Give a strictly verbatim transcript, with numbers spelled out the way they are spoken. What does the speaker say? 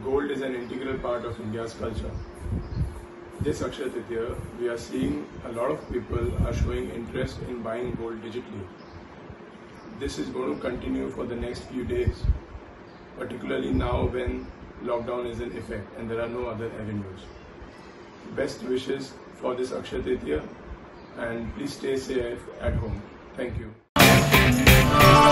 gold is an integral part of India's culture. This Akshaya Tritiya, we are seeing a lot of people are showing interest in buying gold digitally. This is going to continue for the next few days, particularly now when lockdown is in effect and there are no other avenues. Best wishes for this Akshaya Tritiya, and please stay safe at home. Thank you.